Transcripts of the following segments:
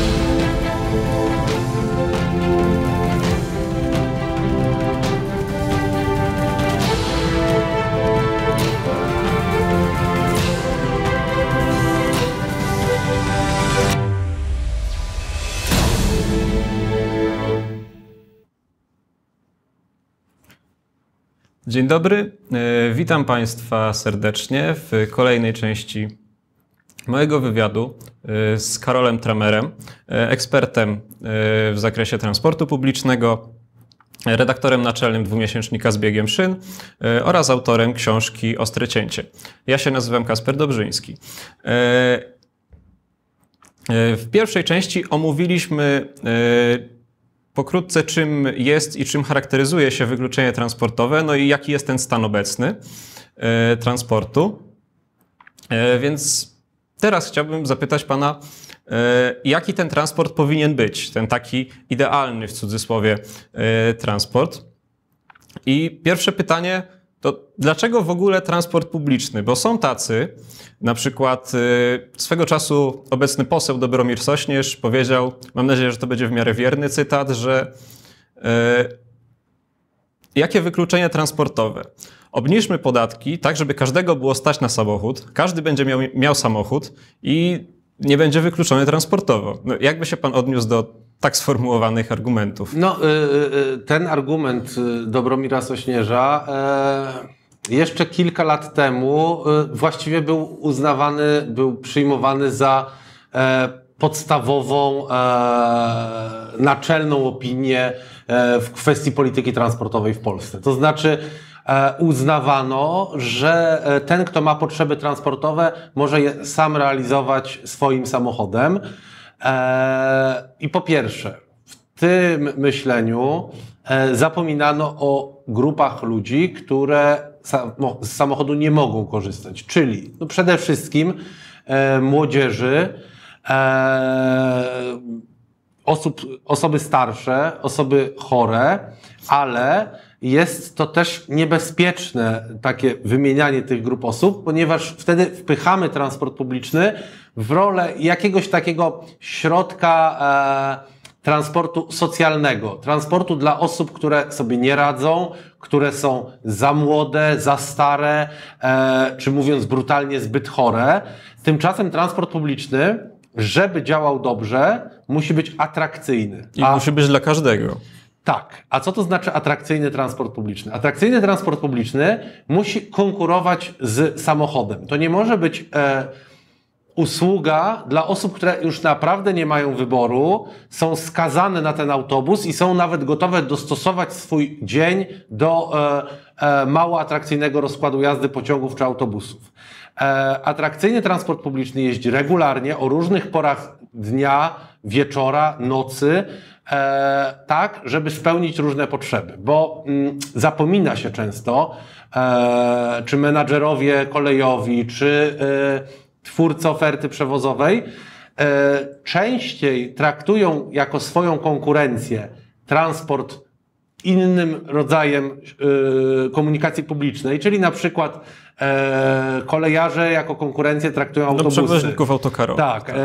Dzień dobry, witam Państwa serdecznie w kolejnej części mojego wywiadu z Karolem Tramerem, ekspertem w zakresie transportu publicznego, redaktorem naczelnym dwumiesięcznika Z biegiem szyn oraz autorem książki Ostre cięcie. Ja się nazywam Kasper Dobrzyński. W pierwszej części omówiliśmy pokrótce, czym jest i czym charakteryzuje się wykluczenie transportowe, no i jaki jest ten stan obecny transportu. Więc teraz chciałbym zapytać Pana, jaki ten transport powinien być, ten taki idealny w cudzysłowie transport. I pierwsze pytanie to dlaczego w ogóle transport publiczny? Bo są tacy, na przykład swego czasu obecny poseł Dobromir Sośnierz powiedział, mam nadzieję, że to będzie w miarę wierny cytat, że jakie wykluczenie transportowe? Obniżmy podatki tak, żeby każdego było stać na samochód, każdy będzie miał samochód i nie będzie wykluczony transportowo. No, jakby się Pan odniósł do tak sformułowanych argumentów? No, ten argument Dobromira Sośnierza jeszcze kilka lat temu właściwie był uznawany, był przyjmowany za podstawową, naczelną opinię w kwestii polityki transportowej w Polsce. To znaczy uznawano, że ten, kto ma potrzeby transportowe, może je sam realizować swoim samochodem. I po pierwsze, w tym myśleniu zapominano o grupach ludzi, które z samochodu nie mogą korzystać, czyli no przede wszystkim młodzieży, osoby starsze, osoby chore, ale jest to też niebezpieczne takie wymienianie tych grup osób, ponieważ wtedy wpychamy transport publiczny w rolę jakiegoś takiego środka transportu socjalnego, transportu dla osób, które sobie nie radzą, które są za młode, za stare, czy mówiąc brutalnie, zbyt chore. Tymczasem transport publiczny, żeby działał dobrze, musi być atrakcyjny. I musi być dla każdego. Tak. A co to znaczy atrakcyjny transport publiczny? Atrakcyjny transport publiczny musi konkurować z samochodem. To nie może być usługa dla osób, które już naprawdę nie mają wyboru, są skazane na ten autobus i są nawet gotowe dostosować swój dzień do mało atrakcyjnego rozkładu jazdy pociągów czy autobusów. Atrakcyjny transport publiczny jeździ regularnie, o różnych porach dnia, wieczora, nocy, tak, żeby spełnić różne potrzeby, bo zapomina się często, czy menadżerowie kolejowi, czy twórcy oferty przewozowej częściej traktują jako swoją konkurencję transport innym rodzajem komunikacji publicznej, czyli na przykład kolejarze jako konkurencję traktują autobusy. Do przewoźników autokarowych. Tak.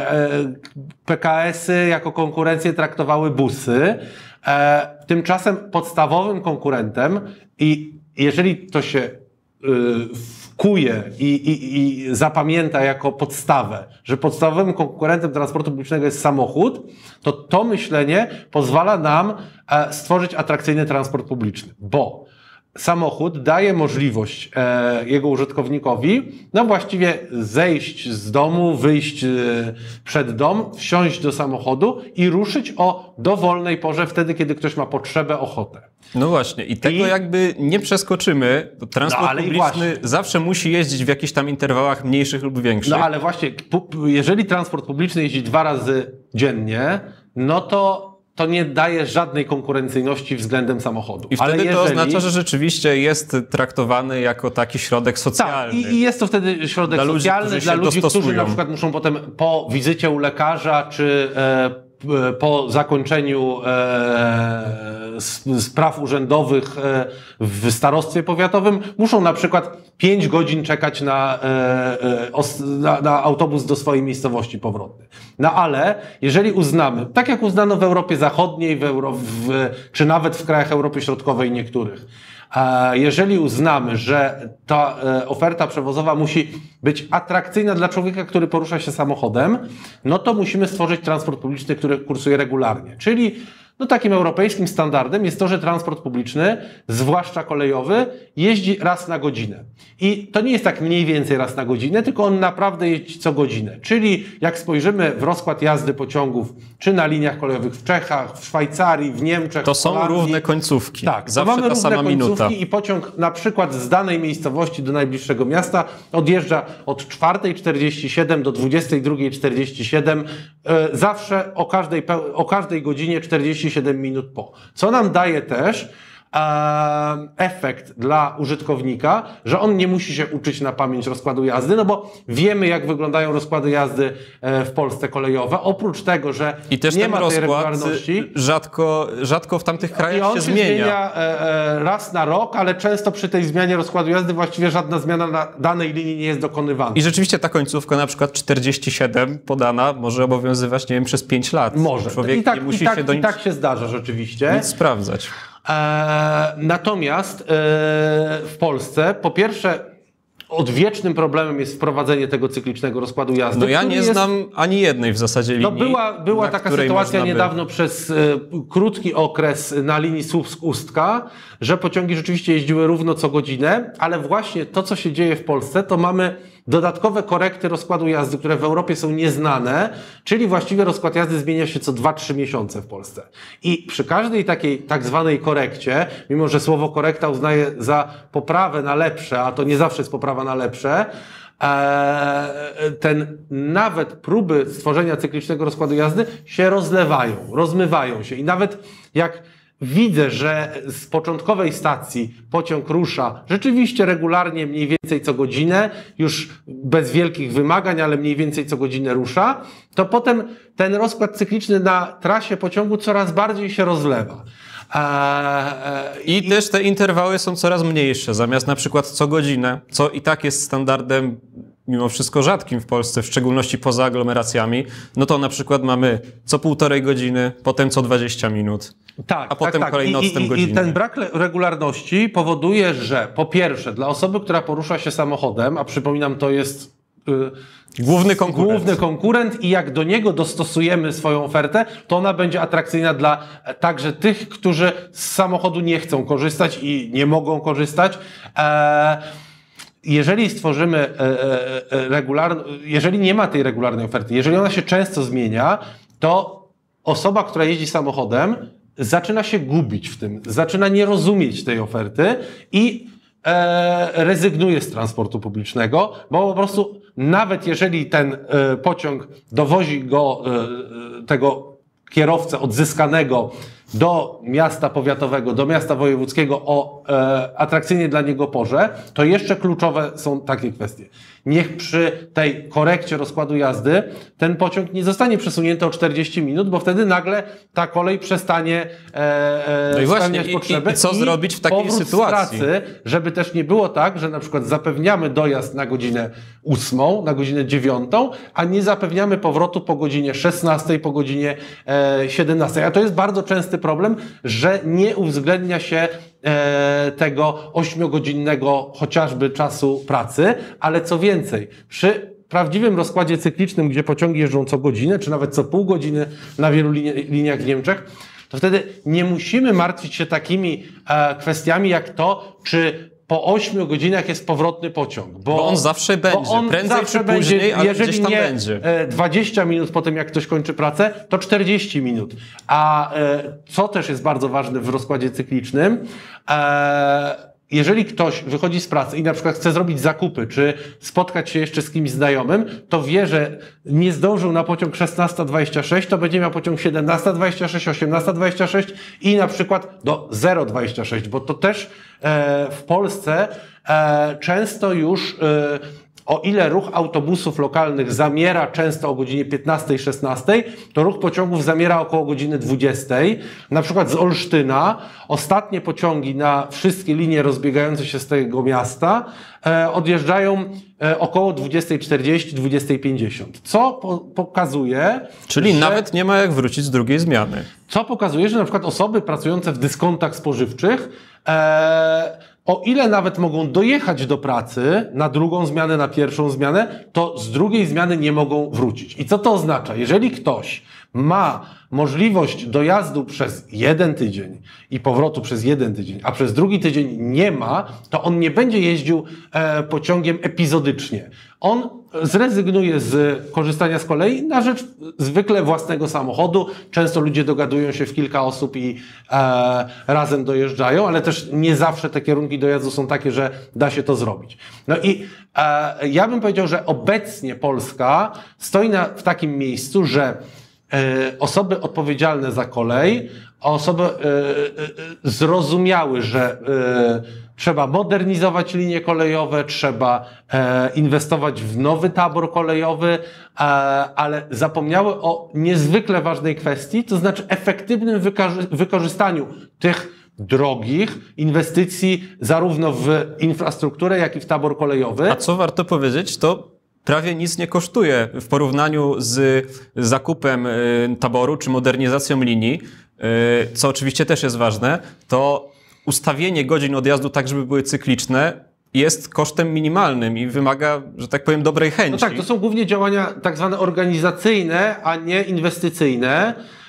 PKS-y jako konkurencję traktowały busy. Tymczasem podstawowym konkurentem i jeżeli to się wkuje i zapamięta jako podstawę, że podstawowym konkurentem transportu publicznego jest samochód, to myślenie pozwala nam stworzyć atrakcyjny transport publiczny, bo samochód daje możliwość jego użytkownikowi, no właściwie zejść z domu, wyjść przed dom, wsiąść do samochodu i ruszyć o dowolnej porze, wtedy, kiedy ktoś ma potrzebę, ochotę. No właśnie, i tego jakby nie przeskoczymy. Transport publiczny zawsze musi jeździć w jakichś tam interwałach mniejszych lub większych. No ale właśnie, jeżeli transport publiczny jeździ 2 razy dziennie, no to nie daje żadnej konkurencyjności względem samochodu. I wtedy to oznacza, że rzeczywiście jest traktowany jako taki środek socjalny. Tak, i jest to wtedy środek socjalny dla ludzi, którzy na przykład muszą potem po wizycie u lekarza, czy po zakończeniu spraw urzędowych w starostwie powiatowym muszą na przykład 5 godzin czekać na autobus do swojej miejscowości powrotnej. No ale jeżeli uznamy, tak jak uznano w Europie Zachodniej, czy nawet w krajach Europy Środkowej niektórych, jeżeli uznamy, że ta oferta przewozowa musi być atrakcyjna dla człowieka, który porusza się samochodem, no to musimy stworzyć transport publiczny, który kursuje regularnie. Czyli takim europejskim standardem jest to, że transport publiczny, zwłaszcza kolejowy, jeździ raz na godzinę. I to nie jest tak mniej więcej raz na godzinę, tylko on naprawdę jeździ co godzinę. Czyli jak spojrzymy w rozkład jazdy pociągów, czy na liniach kolejowych w Czechach, w Szwajcarii, w Niemczech, to w są Holandii, równe końcówki. Tak, zawsze mamy ta sama minuta. I pociąg na przykład z danej miejscowości do najbliższego miasta odjeżdża od 4:47 do 22:47, zawsze o każdej godzinie 47 minut po. Co nam daje też efekt dla użytkownika, że on nie musi się uczyć na pamięć rozkładu jazdy, no bo wiemy, jak wyglądają rozkłady jazdy w Polsce kolejowe. Oprócz tego, że i też nie ma tej regularności. Rzadko w tamtych krajach I on się zmienia. Raz na rok, ale często przy tej zmianie rozkładu jazdy właściwie żadna zmiana na danej linii nie jest dokonywana. I rzeczywiście ta końcówka, na przykład 47 podana, może obowiązywać, nie wiem, przez 5 lat. Może. Człowiek nie musi się do nic, tak się zdarza rzeczywiście. nic sprawdzać. Natomiast w Polsce, po pierwsze, odwiecznym problemem jest wprowadzenie tego cyklicznego rozkładu jazdy. No ja nie znam ani jednej w zasadzie linii. Była taka sytuacja niedawno przez krótki okres na linii Słupsk-Ustka, że pociągi rzeczywiście jeździły równo co godzinę, ale właśnie to, co się dzieje w Polsce, to mamy dodatkowe korekty rozkładu jazdy, które w Europie są nieznane, czyli właściwie rozkład jazdy zmienia się co 2-3 miesiące w Polsce. I przy każdej takiej tak zwanej korekcie, mimo że słowo korekta uznaję za poprawę na lepsze, a to nie zawsze jest poprawa na lepsze, nawet próby stworzenia cyklicznego rozkładu jazdy się rozlewają, rozmywają się i nawet jak widzę, że z początkowej stacji pociąg rusza rzeczywiście regularnie, mniej więcej co godzinę, już bez wielkich wymagań, ale mniej więcej co godzinę rusza, to potem ten rozkład cykliczny na trasie pociągu coraz bardziej się rozlewa. I też te interwały są coraz mniejsze, zamiast na przykład co godzinę, co i tak jest standardem mimo wszystko rzadkim w Polsce, w szczególności poza aglomeracjami, no to na przykład mamy co 1,5 godziny, potem co 20 minut. Tak, a potem kolejny odstęp godziny. I ten brak regularności powoduje, że po pierwsze dla osoby, która porusza się samochodem, a przypominam, to jest główny konkurent i jak do niego dostosujemy swoją ofertę, to ona będzie atrakcyjna dla także tych, którzy z samochodu nie chcą korzystać i nie mogą korzystać. Jeżeli stworzymy jeżeli nie ma tej regularnej oferty, jeżeli ona się często zmienia, to osoba, która jeździ samochodem, zaczyna się gubić w tym, zaczyna nie rozumieć tej oferty i rezygnuje z transportu publicznego, bo po prostu nawet jeżeli ten pociąg dowozi go, tego kierowcę odzyskanego do miasta powiatowego, do miasta wojewódzkiego o atrakcyjnie dla niego porze, to jeszcze kluczowe są takie kwestie. Niech przy tej korekcie rozkładu jazdy ten pociąg nie zostanie przesunięty o 40 minut, bo wtedy nagle ta kolej przestanie spełniać potrzeby. I co zrobić w takiej sytuacji? Z pracy, żeby też nie było tak, że na przykład zapewniamy dojazd na godzinę 8, na godzinę 9, a nie zapewniamy powrotu po godzinie 16, po godzinie 17. A to jest bardzo częsty problem, że nie uwzględnia się tego 8-godzinnego chociażby czasu pracy, ale co więcej, przy prawdziwym rozkładzie cyklicznym, gdzie pociągi jeżdżą co godzinę, czy nawet co pół godziny na wielu liniach w Niemczech, to wtedy nie musimy martwić się takimi kwestiami jak to, czy po 8 godzinach jest powrotny pociąg. Bo on zawsze będzie, prędzej czy później, ale jeżeli gdzieś tam nie będzie. 20 minut po tym, jak ktoś kończy pracę, to 40 minut. A co też jest bardzo ważne w rozkładzie cyklicznym, jeżeli ktoś wychodzi z pracy i na przykład chce zrobić zakupy, czy spotkać się jeszcze z kimś znajomym, to wie, że nie zdążył na pociąg 16:26, to będzie miał pociąg 17:26, 18:26 i na przykład do 0:26, bo to też w Polsce często już o ile ruch autobusów lokalnych zamiera często o godzinie 15-16, to ruch pociągów zamiera około godziny 20. Na przykład z Olsztyna ostatnie pociągi na wszystkie linie rozbiegające się z tego miasta odjeżdżają około 20:40, 20:50. Co pokazuje... Czyli nawet nie ma jak wrócić z drugiej zmiany. Co pokazuje, że na przykład osoby pracujące w dyskontach spożywczych o ile nawet mogą dojechać do pracy na drugą zmianę, na pierwszą zmianę, to z drugiej zmiany nie mogą wrócić. I co to oznacza? Jeżeli ktoś ma możliwość dojazdu przez 1 tydzień i powrotu przez 1 tydzień, a przez drugi tydzień nie ma, to on nie będzie jeździł pociągiem epizodycznie. On zrezygnuje z korzystania z kolei na rzecz zwykle własnego samochodu. Często ludzie dogadują się w kilka osób i razem dojeżdżają, ale też nie zawsze te kierunki dojazdu są takie, że da się to zrobić. No i ja bym powiedział, że obecnie Polska stoi w takim miejscu, że osoby odpowiedzialne za kolej, osoby zrozumiały, że trzeba modernizować linie kolejowe, trzeba inwestować w nowy tabor kolejowy, ale zapomniały o niezwykle ważnej kwestii, to znaczy efektywnym wykorzystaniu tych drogich inwestycji zarówno w infrastrukturę, jak i w tabor kolejowy. A co warto powiedzieć, to prawie nic nie kosztuje w porównaniu z zakupem taboru czy modernizacją linii, co oczywiście też jest ważne, to ustawienie godzin odjazdu tak, żeby były cykliczne, jest kosztem minimalnym i wymaga, że tak powiem, dobrej chęci. No tak, to są głównie działania tak zwane organizacyjne, a nie inwestycyjne.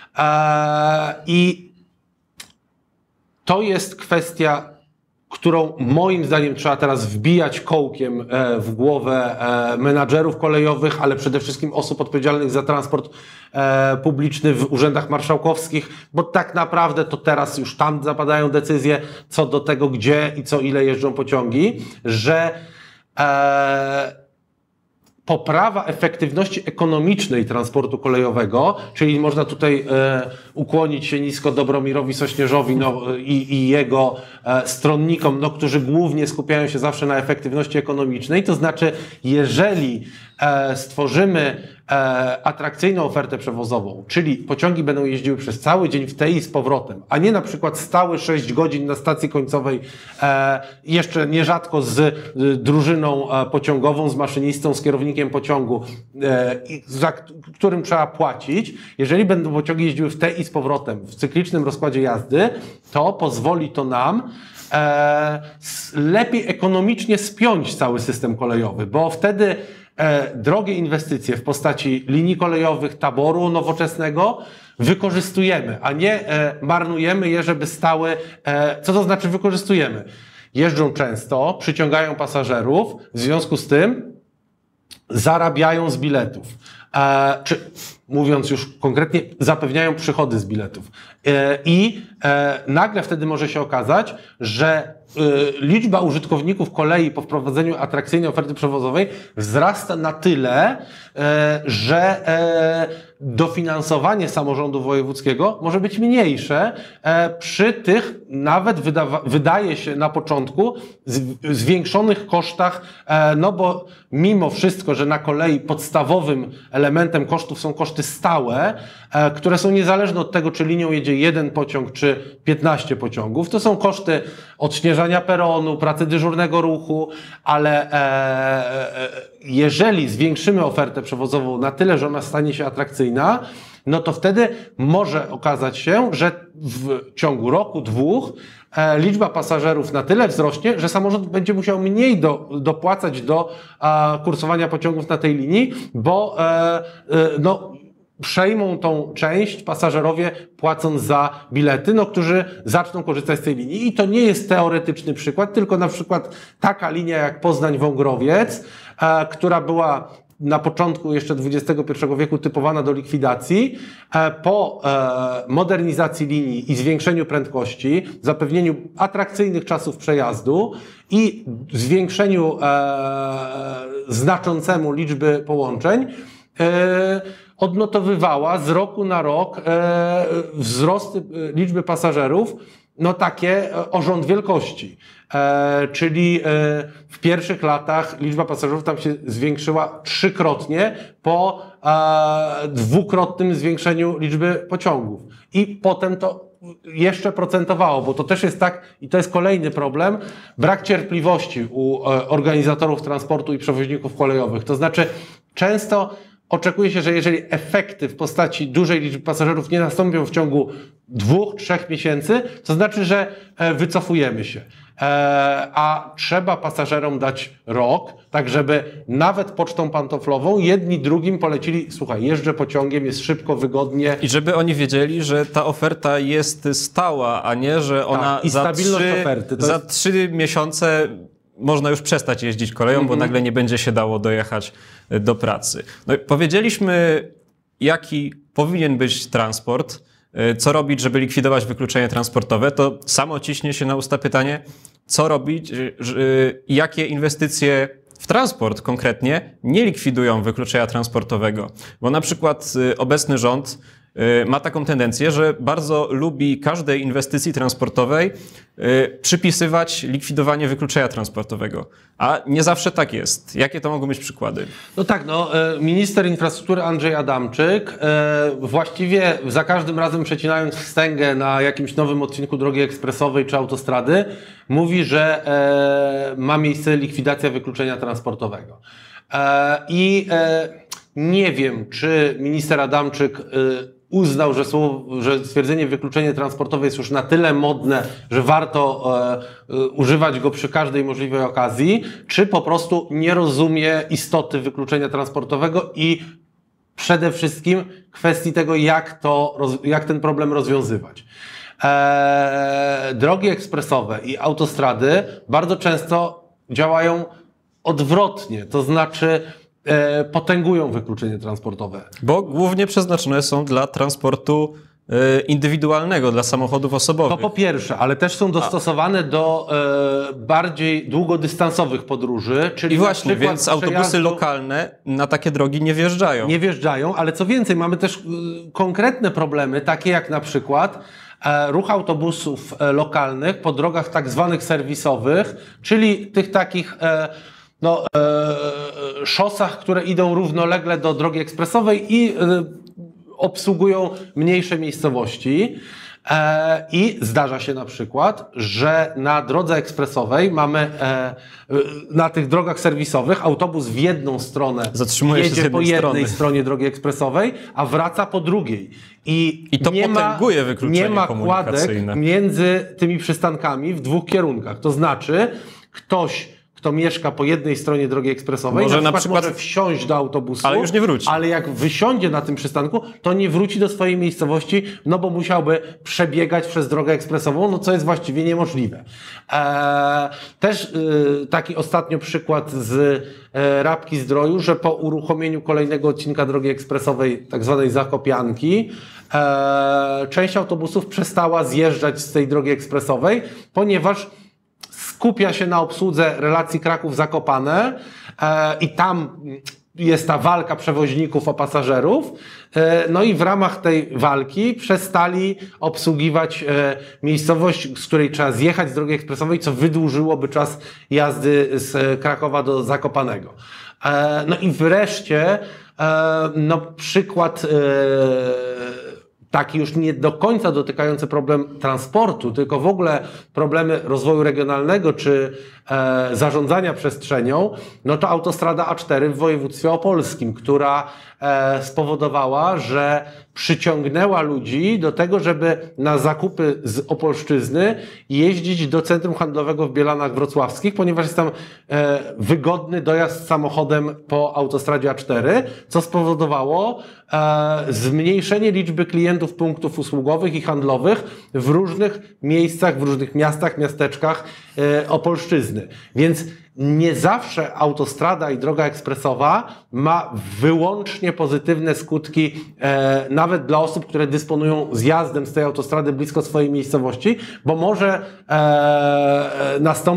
I to jest kwestia, którą moim zdaniem trzeba teraz wbijać kołkiem w głowę menadżerów kolejowych, ale przede wszystkim osób odpowiedzialnych za transport publiczny w urzędach marszałkowskich, bo tak naprawdę to teraz już tam zapadają decyzje co do tego, gdzie i co ile jeżdżą pociągi, że poprawa efektywności ekonomicznej transportu kolejowego, czyli można tutaj ukłonić się nisko Dobromirowi Sośnierzowi i jego stronnikom, którzy głównie skupiają się zawsze na efektywności ekonomicznej. To znaczy, jeżeli stworzymy atrakcyjną ofertę przewozową, czyli pociągi będą jeździły przez cały dzień w tej i z powrotem, a nie na przykład stały 6 godzin na stacji końcowej, jeszcze nierzadko z drużyną pociągową, z maszynistą, z kierownikiem pociągu, za którym trzeba płacić. Jeżeli będą pociągi jeździły w tej i z powrotem w cyklicznym rozkładzie jazdy, to pozwoli to nam lepiej ekonomicznie spiąć cały system kolejowy, bo wtedy drogie inwestycje w postaci linii kolejowych, taboru nowoczesnego wykorzystujemy, a nie marnujemy je, żeby stały. Co to znaczy wykorzystujemy? Jeżdżą często, przyciągają pasażerów, w związku z tym zarabiają z biletów. Czy mówiąc już konkretnie, zapewniają przychody z biletów. I nagle wtedy może się okazać, że liczba użytkowników kolei po wprowadzeniu atrakcyjnej oferty przewozowej wzrasta na tyle, że dofinansowanie samorządu wojewódzkiego może być mniejsze przy tych nawet wydaje się na początku zwiększonych kosztach, no bo mimo wszystko, że na kolei podstawowym elementem kosztów są koszty stałe, które są niezależne od tego, czy linią jedzie 1 pociąg, czy 15 pociągów. To są koszty odśnieżania peronu, pracy dyżurnego ruchu, ale jeżeli zwiększymy ofertę przewozową na tyle, że ona stanie się atrakcyjna, no to wtedy może okazać się, że w ciągu roku, 2 liczba pasażerów na tyle wzrośnie, że samorząd będzie musiał mniej dopłacać do kursowania pociągów na tej linii, bo przejmą tą część pasażerowie płacąc za bilety, którzy zaczną korzystać z tej linii. I to nie jest teoretyczny przykład, tylko na przykład taka linia jak Poznań-Wągrowiec, która była na początku jeszcze XXI wieku typowana do likwidacji, po modernizacji linii i zwiększeniu prędkości, zapewnieniu atrakcyjnych czasów przejazdu i zwiększeniu znaczącemu liczby połączeń, odnotowywała z roku na rok wzrost liczby pasażerów no takie o rząd wielkości. Czyli w pierwszych latach liczba pasażerów tam się zwiększyła 3-krotnie po dwukrotnym zwiększeniu liczby pociągów. I potem to jeszcze procentowało, bo to też jest tak, i to jest kolejny problem, brak cierpliwości u organizatorów transportu i przewoźników kolejowych. To znaczy często oczekuje się, że jeżeli efekty w postaci dużej liczby pasażerów nie nastąpią w ciągu 2-3 miesięcy, to znaczy, że wycofujemy się. A trzeba pasażerom dać rok, tak żeby nawet pocztą pantoflową jedni drugim polecili, słuchaj, jeżdżę pociągiem, jest szybko, wygodnie. I żeby oni wiedzieli, że ta oferta jest stała, a nie, że ona i stabilność oferty. Za 3 miesiące można już przestać jeździć koleją, bo nagle nie będzie się dało dojechać do pracy. No, powiedzieliśmy, jaki powinien być transport, co robić, żeby likwidować wykluczenie transportowe, to samo ciśnie się na usta pytanie, co robić, jakie inwestycje w transport konkretnie nie likwidują wykluczenia transportowego. Bo na przykład obecny rząd ma taką tendencję, że bardzo lubi każdej inwestycji transportowej przypisywać likwidowanie wykluczenia transportowego. A nie zawsze tak jest. Jakie to mogą być przykłady? No tak, minister infrastruktury Andrzej Adamczyk właściwie za każdym razem przecinając wstęgę na jakimś nowym odcinku drogi ekspresowej czy autostrady mówi, że ma miejsce likwidacja wykluczenia transportowego. Nie wiem, czy minister Adamczyk uznał, że stwierdzenie wykluczenie transportowe jest już na tyle modne, że warto używać go przy każdej możliwej okazji, czy po prostu nie rozumie istoty wykluczenia transportowego i przede wszystkim kwestii tego, jak ten problem rozwiązywać. Drogi ekspresowe i autostrady bardzo często działają odwrotnie, to znaczy potęgują wykluczenie transportowe. Bo głównie przeznaczone są dla transportu indywidualnego, dla samochodów osobowych. To po pierwsze, ale też są dostosowane do bardziej długodystansowych podróży. Czyli i właśnie, więc autobusy lokalne na takie drogi nie wjeżdżają. Nie wjeżdżają, ale co więcej, mamy też konkretne problemy, takie jak na przykład ruch autobusów lokalnych po drogach tak zwanych serwisowych, czyli tych takich szosach, które idą równolegle do drogi ekspresowej i obsługują mniejsze miejscowości. I zdarza się na przykład, że na drodze ekspresowej mamy, na tych drogach serwisowych autobus w jedną stronę jedzie po jednej stronie drogi ekspresowej, a wraca po drugiej. I to potęguje wykluczenie nie ma kładek między tymi przystankami w dwóch kierunkach. To znaczy, ktoś, kto mieszka po jednej stronie drogi ekspresowej, na przykład może wsiąść do autobusu, ale już nie wróci. Ale jak wysiądzie na tym przystanku, to nie wróci do swojej miejscowości, no bo musiałby przebiegać przez drogę ekspresową, co jest właściwie niemożliwe. Też taki ostatnio przykład z Rabki Zdroju, że po uruchomieniu kolejnego odcinka drogi ekspresowej, tak zwanej Zakopianki, część autobusów przestała zjeżdżać z tej drogi ekspresowej, ponieważ skupia się na obsłudze relacji Kraków-Zakopane i tam jest ta walka przewoźników o pasażerów. No i w ramach tej walki przestali obsługiwać miejscowość, z której trzeba zjechać z drogi ekspresowej, co wydłużyłoby czas jazdy z Krakowa do Zakopanego. No i wreszcie przykład taki już nie do końca dotykający problem transportu, tylko w ogóle problemy rozwoju regionalnego czy zarządzania przestrzenią, no to autostrada A4 w województwie opolskim, która spowodowała, że przyciągnęła ludzi do tego, żeby na zakupy z Opolszczyzny jeździć do centrum handlowego w Bielanach Wrocławskich, ponieważ jest tam wygodny dojazd samochodem po autostradzie A4, co spowodowało zmniejszenie liczby klientów punktów usługowych i handlowych w różnych miejscach, w różnych miastach, miasteczkach Opolszczyzny. Więc nie zawsze autostrada i droga ekspresowa ma wyłącznie pozytywne skutki nawet dla osób, które dysponują zjazdem z tej autostrady blisko swojej miejscowości, bo może nastąpić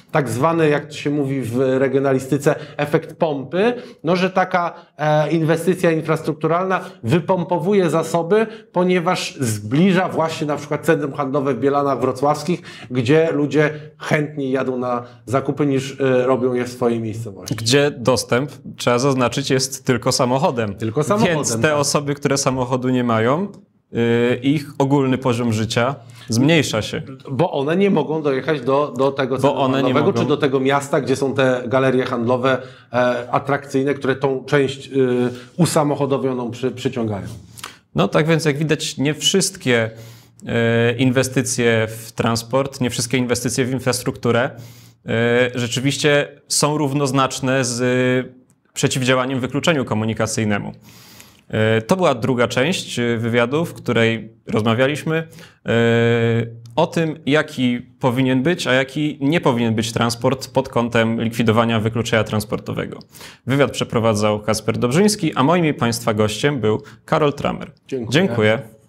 tak zwany, jak to się mówi w regionalistyce, efekt pompy, no, że taka inwestycja infrastrukturalna wypompowuje zasoby, ponieważ zbliża właśnie na przykład centrum handlowe w Bielanach Wrocławskich, gdzie ludzie chętniej jadą na zakupy niż robią je w swojej miejscowości. Gdzie dostęp, trzeba zaznaczyć, jest tylko samochodem. Tylko samochodem. Więc te osoby, które samochodu nie mają, ich ogólny poziom życia zmniejsza się. Bo one nie mogą dojechać do tego centrum handlowego, czy do tego miasta, gdzie są te galerie handlowe atrakcyjne, które tą część usamochodowioną przyciągają. No tak więc jak widać, nie wszystkie inwestycje w transport, nie wszystkie inwestycje w infrastrukturę rzeczywiście są równoznaczne z przeciwdziałaniem wykluczeniu komunikacyjnemu. To była druga część wywiadu, w której rozmawialiśmy o tym, jaki powinien być, a jaki nie powinien być transport pod kątem likwidowania wykluczenia transportowego. Wywiad przeprowadzał Kacper Dobrzyński, a moim i Państwa gościem był Karol Tramer. Dziękuję. Dziękuję.